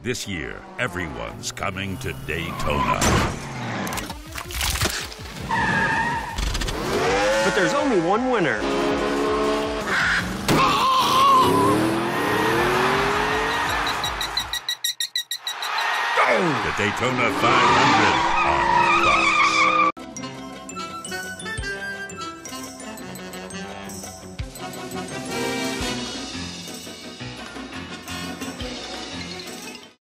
This year, everyone's coming to Daytona. But there's only one winner. The Daytona 500 on Fox.